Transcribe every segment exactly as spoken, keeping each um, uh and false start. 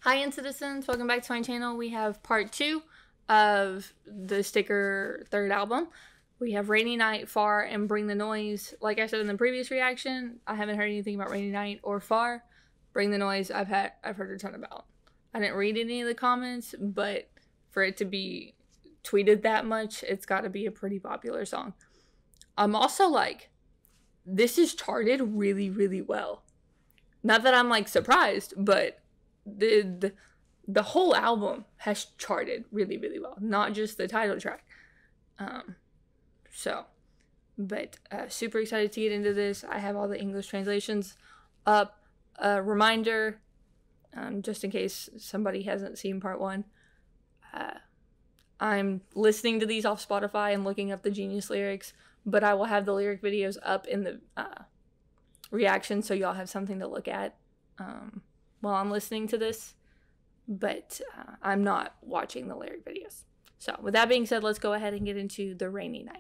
Hi, N citizens. Welcome back to my channel. We have part two of the Sticker third album. We have Rainy Night, Far, and Bring the Noise. Like I said in the previous reaction, I haven't heard anything about Rainy Night or Far. Bring the Noise, I've had I've heard a ton about. I didn't read any of the comments, but for it to be tweeted that much, it's got to be a pretty popular song. I'm also like, this is charted really, really well. Not that I'm like surprised, but the, the the whole album has charted really, really well. Not just the title track. Um, so, but uh, super excited to get into this. I have all the English translations up. A uh, reminder, um, just in case somebody hasn't seen part one. Uh, I'm listening to these off Spotify and looking up the Genius lyrics, but I will have the lyric videos up in the uh, reaction, so y'all have something to look at um, while I'm listening to this. But uh, I'm not watching the lyric videos. So with that being said, let's go ahead and get into the Rainy Night.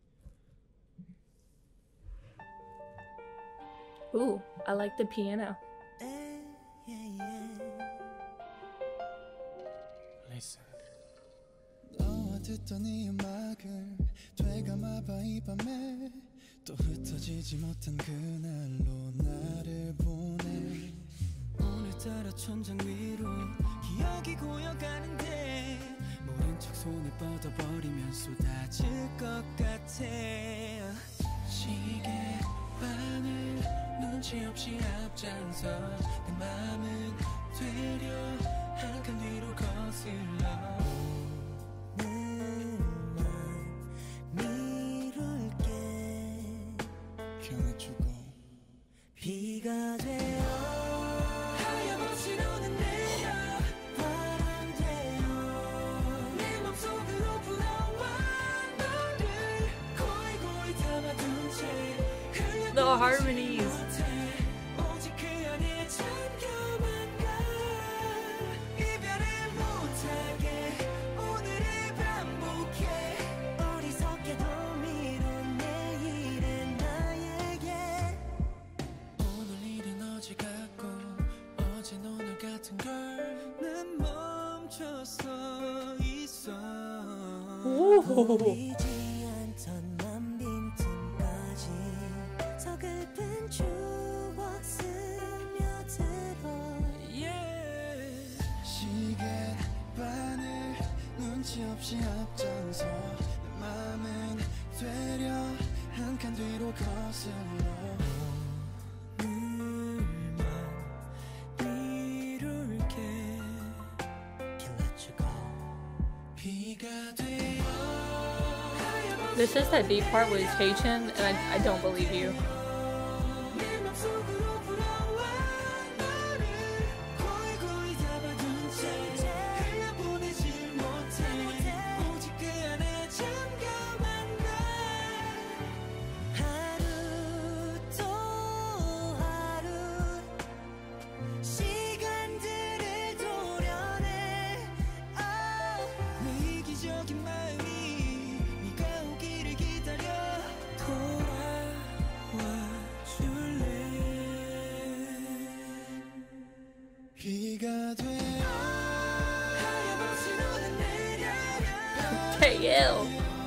Ooh, I like the piano. Listen. 오늘따라 천장 위로 기억이 고여가는데 모른 척 손에 뻗어버리면 쏟아질 것 같아. 시계 바늘 눈치 없이 앞장서 내 맘은 되려 한 칸 뒤로 거슬러 늘만 미룰게 견해주고 비가 되어 하염없이 너는 내려 바람 되어 내 맘속으로 불어와 너를 고이 고이 담아둔 채 The harmonies. 오직 그 안에 잠겨만 가 이별을 못하게 오늘을 반복해 어리석게도 미룬 내일의 나에게 오늘 일은 어제 같고 어젠 오늘 같은 걸 난 멈춰서 있어 보이지 않던 맘 빈틈까지 서글픈 추억 스며들어 yeah. 시계 바늘 눈치 없이 앞장서 내 맘은 되려 한 칸 뒤로 거슬러 This is that deep part with Taechin, and I, I don't believe you. Taeyil.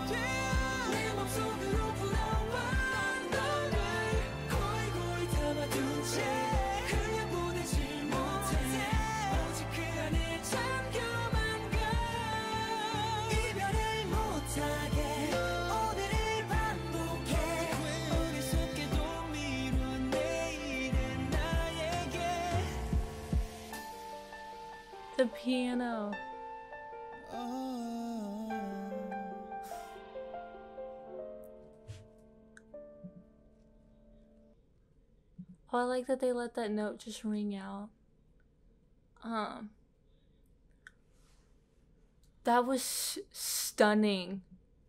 The piano. Oh, I like that they let that note just ring out. Um, that was stunning.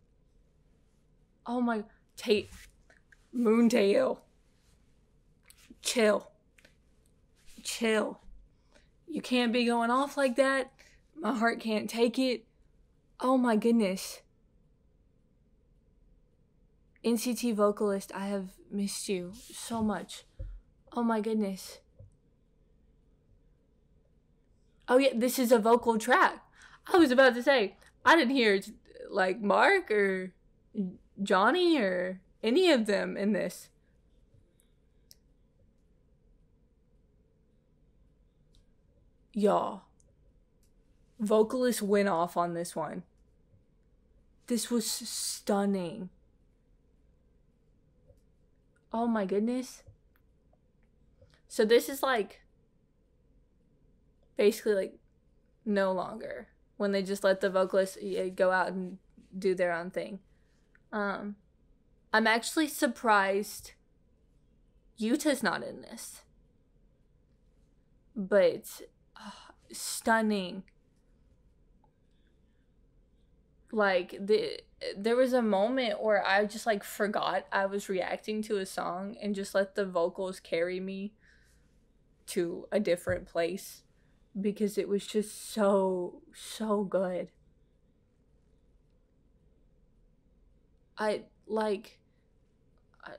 Oh my, Tate, Moon Taeyil. Chill. Chill. You can't be going off like that. My heart can't take it. Oh my goodness. N C T vocalist, I have missed you so much. Oh my goodness. Oh yeah, this is a vocal track. I was about to say, I didn't hear like Mark or Johnny or any of them in this. Y'all, Vocalists went off on this one. This was stunning. Oh my goodness. So this is like basically like no longer when they just let the vocalists go out and do their own thing. Um, I'm actually surprised Yuta's not in this. But uh, stunning. Like the there was a moment where I just like forgot I was reacting to a song and just let the vocals carry me to a different place because it was just so so good. I like I,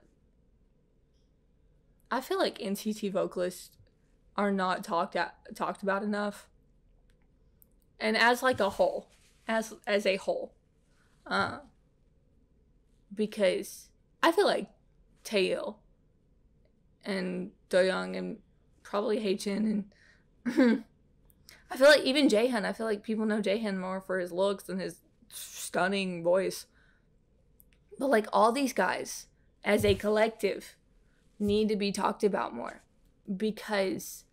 I feel like N C T vocalists are not talked at, talked about enough. And as like a whole, as as a whole, uh, because I feel like Taeil and Doyoung and probably Haechin and I feel like even Jaehyun, I feel like people know Jaehyun more for his looks and his stunning voice. But like all these guys as a collective need to be talked about more because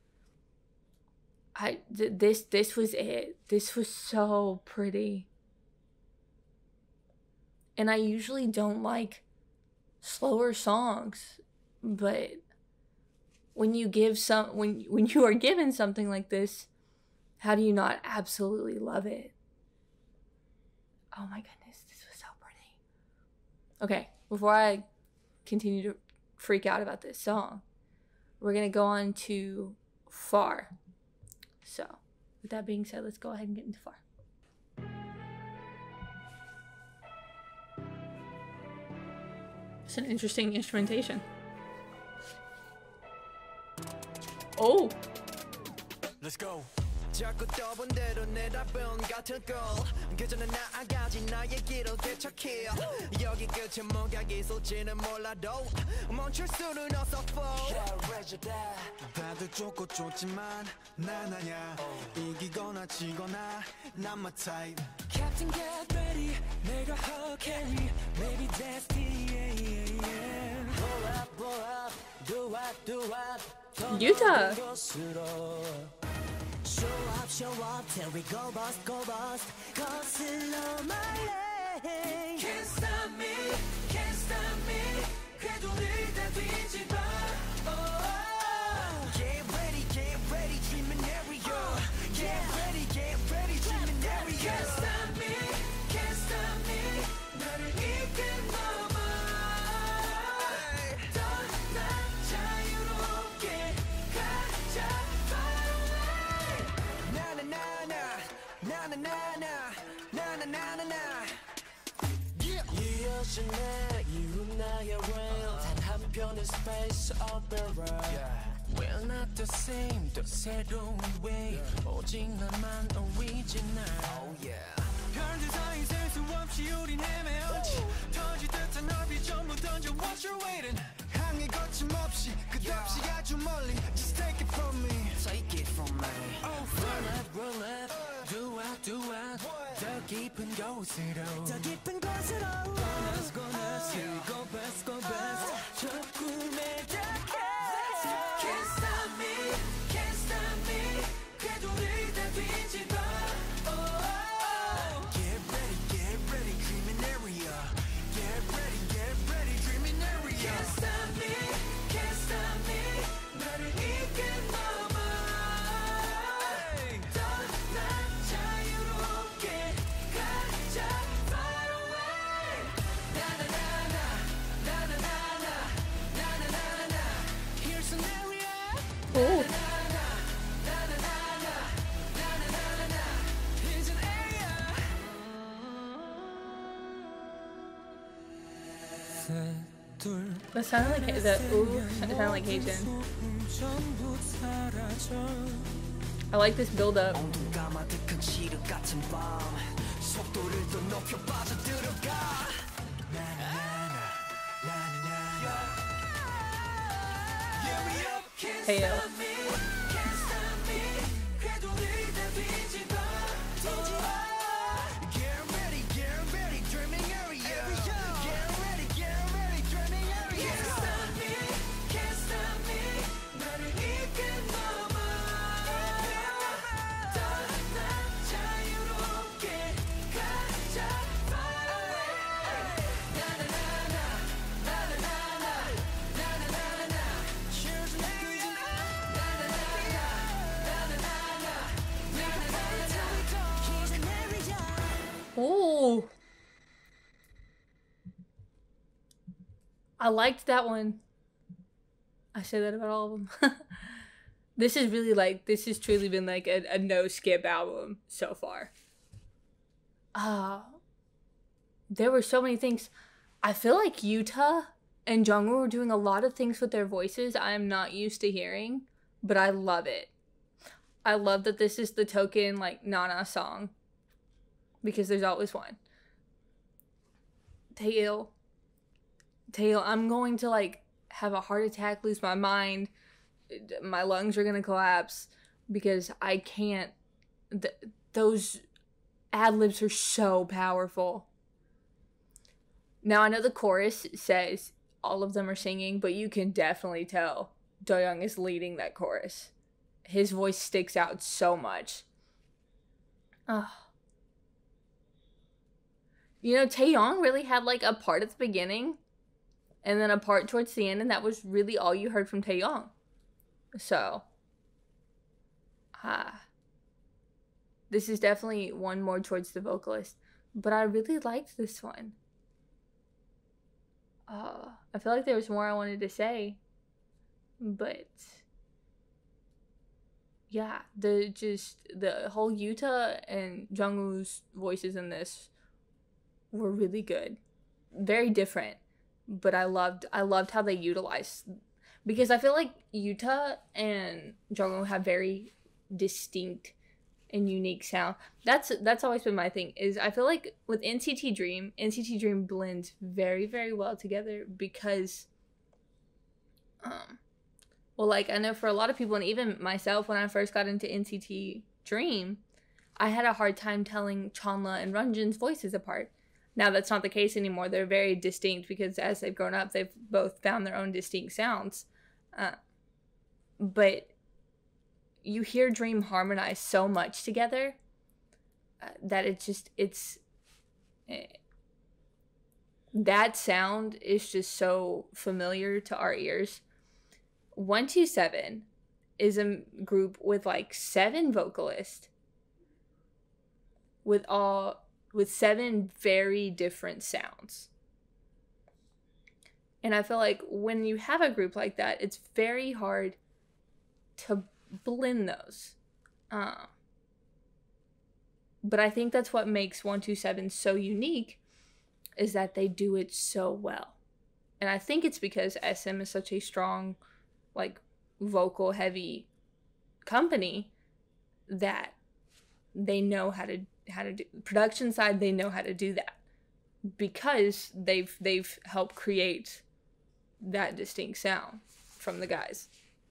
I th- this this was it. This was so pretty. And I usually don't like slower songs, but when you give some when when you are given something like this, how do you not absolutely love it? Oh my goodness, this was so pretty. Okay, before I continue to freak out about this song, we're gonna go on to Far. So, with that being said, let's go ahead and get into Far. It's an interesting instrumentation. Oh! Let's go. 자꾸 떠본 대로 내 답은 같을 걸 그저는 나아가지 나의 길을 되찾게 여기 끝에 뭐가 있을지는 몰라도 멈출 수는 없어 다들 좋고 좋지만 난 아냐 이기거나 지거나 not my type Captain get ready 내가 허carry Maybe that's the yeah. Blow up blow up do up do up Yuta! Show up, show up, till we go bust, go bust. 거슬러 my lane. Can't stop me, can't stop me. 궤도를 다 뒤집어. Oh, get ready, get ready, dreaming area. Get ready, get ready, dreaming area. Can't stop me, can't stop me. 나를 이끌어. 이어지네 이룬 나의 rail 단 한편의 space opera We're not the same 또 새로운 way 오직 나만 original Oh yeah 별들 사이 셀 수 없이 우린 헤매어 터질 듯한 넓이 전부 던져 What you waiting 항해 거침없이 끝없이 아주 멀리 Just take it from me Take it from me Oh roll it roll it Do it do it 더 깊은 곳으로 더 깊은 곳으로 Go let's go let's go best go best 저 꿈에 닿게 Can't stop me can't stop me 궤도를 다 뒤집어 Oh Get ready get ready dreaming area Get ready get ready dreaming area Can't stop me can't stop me 나를 이끌어 Oh. That sounded like the ooh sounded like Haechin. I like this build up. Hey, yo. Oh, I liked that one. I say that about all of them. This is really like, this has truly been like a, a no skip album so far. Uh, there were so many things. I feel like Yuta and Jungwoo were doing a lot of things with their voices I am not used to hearing, but I love it. I love that this is the token like Nana song, because there's always one. Taeil. Taeil, I'm going to like have a heart attack, lose my mind. My lungs are going to collapse because I can't. Th- those ad-libs are so powerful. Now, I know the chorus says all of them are singing, but you can definitely tell Doyoung is leading that chorus. His voice sticks out so much. Ugh. You know, Taeyong really had like a part at the beginning and then a part towards the end, and that was really all you heard from Taeyong. So, ah, this is definitely one more towards the vocalist, but I really liked this one. Uh, I feel like there was more I wanted to say, but yeah, the just the whole Yuta and Jungwoo's voices in this were really good, very different, but I loved I loved how they utilized, because I feel like Yuta and Jungwoo have very distinct and unique sound. That's that's always been my thing, is I feel like with N C T Dream, N C T Dream blends very, very well together because, um, well, like I know for a lot of people, and even myself, when I first got into N C T Dream, I had a hard time telling Chanla and Ranjin's voices apart. Now that's not the case anymore. They're very distinct because as they've grown up, they've both found their own distinct sounds. Uh, but you hear Dream harmonize so much together uh, that it just, it's, eh, that sound is just so familiar to our ears. one two seven is a group with like seven vocalists with all, with seven very different sounds. And I feel like when you have a group like that, it's very hard to blend those. Uh, but I think that's what makes one two seven so unique, is that they do it so well. And I think it's because S M is such a strong, like, vocal heavy company that they know how to how to do production side. They know how to do that because they've they've helped create that distinct sound from the guys.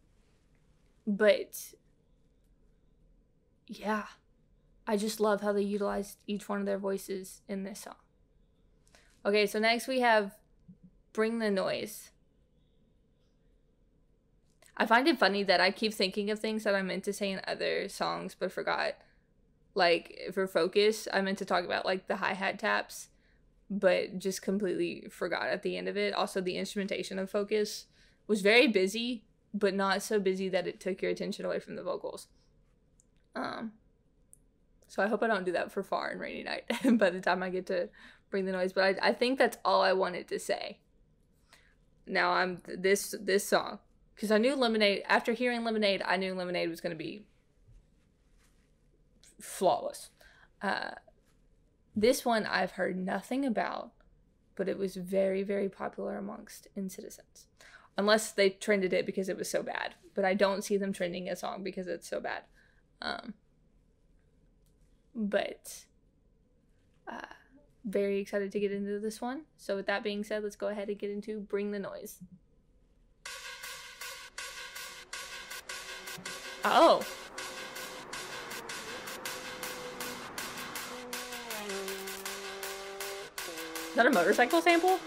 But yeah, I just love how they utilized each one of their voices in this song. Okay, so next we have Bring the Noise. I find it funny that I keep thinking of things that I meant to say in other songs but forgot. Like, for Focus, I meant to talk about, like, the hi-hat taps, but just completely forgot at the end of it. Also, the instrumentation of Focus was very busy, but not so busy that it took your attention away from the vocals. Um, so I hope I don't do that for Far and Rainy Night by the time I get to Bring the Noise. But I, I think that's all I wanted to say. Now, I'm this this song, because I knew Lemonade, after hearing Lemonade, I knew Lemonade was going to be flawless. Uh, this one I've heard nothing about, but it was very, very popular amongst in-citizens. Unless they trended it because it was so bad. But I don't see them trending a song because it's so bad. Um, but uh, very excited to get into this one. So with that being said, let's go ahead and get into Bring the Noise. Oh. Is that a motorcycle sample?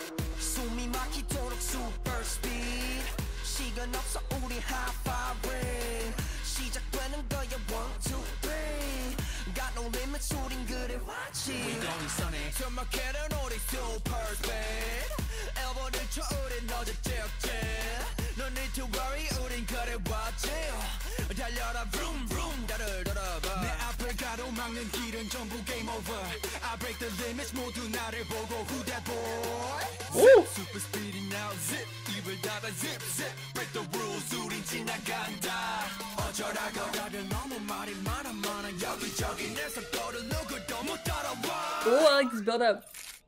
I break the limits 모두 나를 보고 who that boy? Ooh. Super speeding now zip 입을 닫아 zip zip break the rules 우린 지나간다 어쩌라고 다들 너무 말이 많아 많아 여기저기 내 속도를 누구도 못 따라와. Ooh, I like this build up.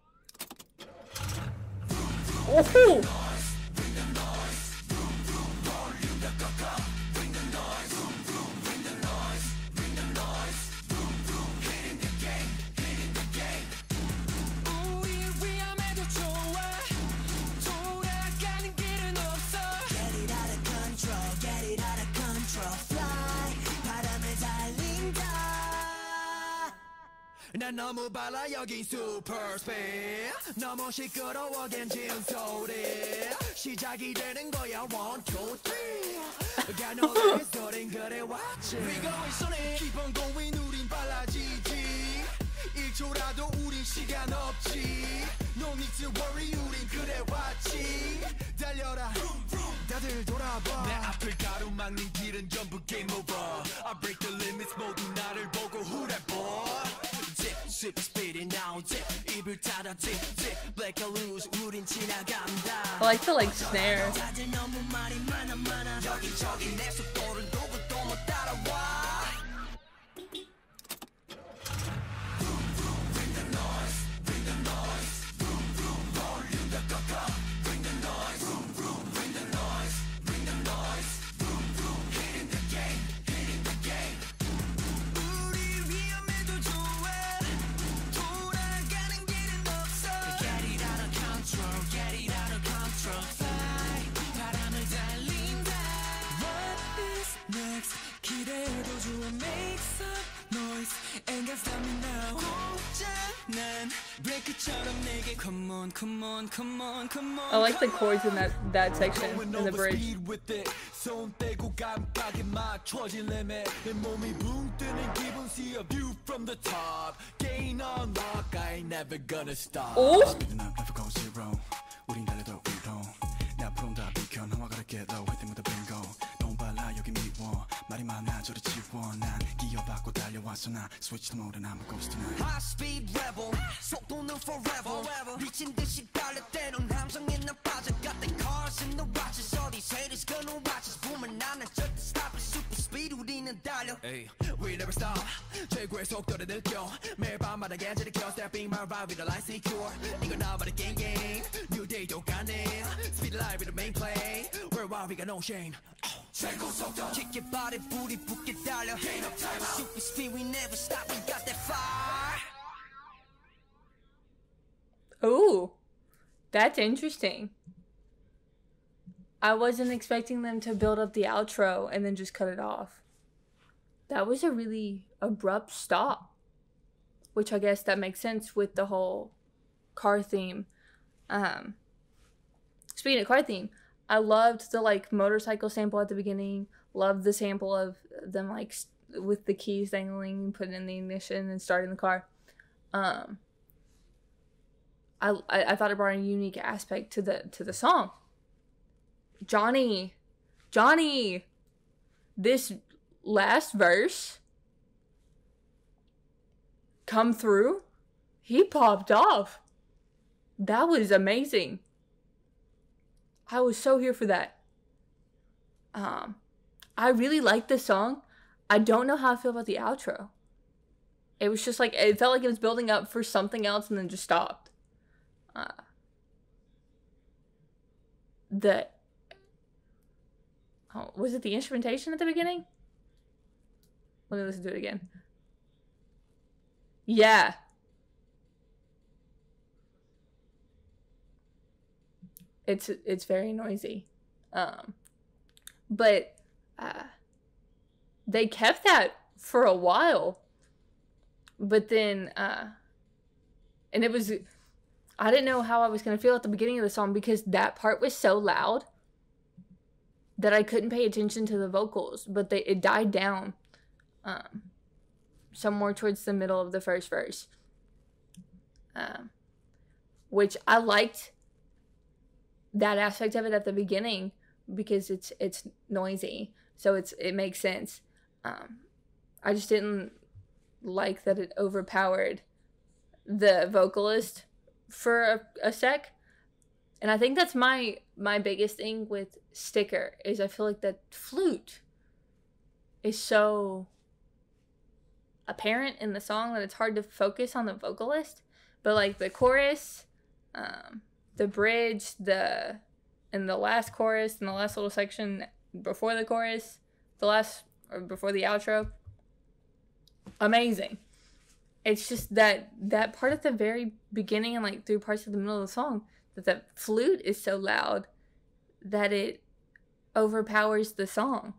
Oh. 난 너무 빨라 여긴 super speed 너무 시끄러워 겐진 소리 시작이 되는 거야 one two three 가노래 소린 그래 왔지 We going sunny keep on going 우린 빨라지지 일 초라도 우린 시간 없지 No need to worry 우린 그래 왔지 달려라 다들 돌아봐 내 앞을 가로막는 길은 전부 game over I break the limits 모두 나를 보고 who that boy Zip, speeding now, zip, 입을 닫아, zip, zip, black or loose, 우린 지나간다. I like the like snare. 다들 너무 말이 많아 많아 여기저기 내 속도를 누구도 못 따라와. Bring the noise, bring the noise, vroom vroom, volume 다 꺾어. Bring the noise, vroom vroom, bring the noise, bring the noise, vroom vroom, hitting the game, hitting the game. 우리 위험해도 좋아. Get it out of control, fly 바람을 달린다. What is next? 기대해도 좋아. Make some noise, ain't gonna stop me now. 난 break처럼 내게 come on, come on, come on, come on. I like the chords in that that section in the bridge. 손 떼고 깜빡이 맞춰진 limit 내 몸이 붕 뜨는 기분 see a view from the top gain on rock I ain't never gonna stop. Oh. Speeding up never go zero 우린 달려도 위로 내 앞으로는 다 비켜 너와 gotta get low 할 때마다 bingo 너무 빨라 여기 미워 말이 많아 저리 지워 난 기어받고 달려왔어 나 switch to mode and I'm a ghost tonight. High speed rebel 속도는 forever 미친 듯이 달려 때론 함성에 난 빠져 got the cars and the watches all these haters gonna watch us 보면 나는 절대 stop it super speed 우리는 달려 hey, we never stop 최고의 속도를 느껴 매일 밤마다 겐지를 켜 stepping my ride with a light secure 이건 나만의 game game new day 똑같네 speed alive with the main play we're wild we got no shame 최고 속도 kick your body booty 붙게 달려 gain up time out super speed we never stop we got that fire. Oh, that's interesting. I wasn't expecting them to build up the outro and then just cut it off. That was a really abrupt stop, which I guess that makes sense with the whole car theme. Um, speaking of car theme, I loved the like motorcycle sample at the beginning. Loved the sample of them like st- with the keys dangling, putting in the ignition and starting the car. Um, I, I I thought it brought a unique aspect to the to the song. Johnny, Johnny, this last verse come through, he popped off. That was amazing. I was so here for that. Um, I really liked this song. I don't know how I feel about the outro. It was just like, it felt like it was building up for something else and then just stopped. Uh, the, oh, was it the instrumentation at the beginning? Let me listen to it again. Yeah. It's it's very noisy. Um, but uh, they kept that for a while. But then, uh, and it was, I didn't know how I was going to feel at the beginning of the song because that part was so loud that I couldn't pay attention to the vocals. But they it died down um, somewhere towards the middle of the first verse. Um, which I liked that aspect of it at the beginning because it's it's noisy, so it's it makes sense. Um, I just didn't like that it overpowered the vocalist for a, a sec, and I think that's my my biggest thing with Sticker is I feel like that flute is so apparent in the song that it's hard to focus on the vocalist, but like the chorus, um, the bridge, the and the last chorus and the last little section before the chorus, the last or before the outro, amazing. It's just that that part at the very beginning and like through parts of the middle of the song that the flute is so loud that it overpowers the song.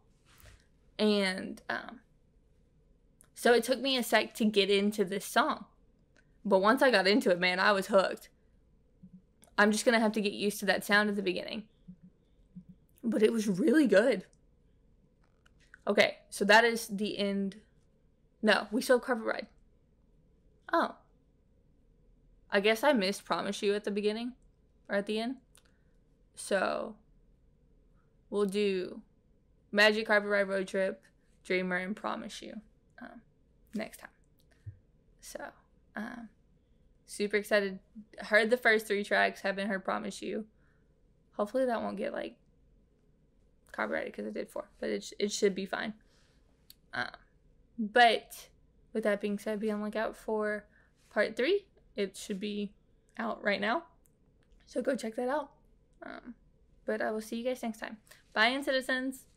And um, so it took me a sec to get into this song, but once I got into it, man, I was hooked. I'm just going to have to get used to that sound at the beginning. But it was really good. Okay, so that is the end. No, we still have Carpet Ride. Oh. I guess I missed Promise You at the beginning. Or at the end. So, we'll do Magic Carpet Ride Road Trip, Dreamer, and Promise You um, next time. So, um. Super excited. Heard the first three tracks. Haven't heard Promise You. Hopefully that won't get like copyrighted because I did four. But it, sh- it should be fine. Um, but with that being said, be on the lookout for part three. It should be out right now. So go check that out. Um, but I will see you guys next time. Bye, citizens.